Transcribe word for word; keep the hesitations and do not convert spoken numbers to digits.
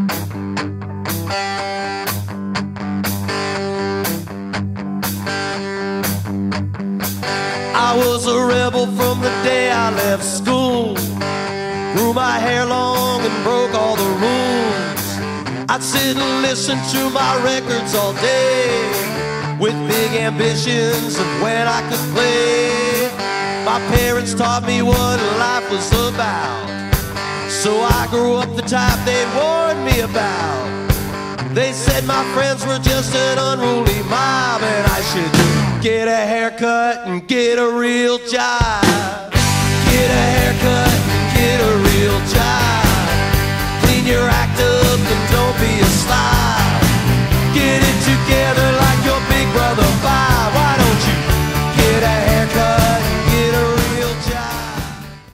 I was a rebel from the day I left school. Grew my hair long and broke all the rules. I'd sit and listen to my records all day, with big ambitions of when I could play. My parents taught me what life was about, so I grew up the type they warned me about. They said my friends were just an unruly mob, and I should get a haircut and get a real job.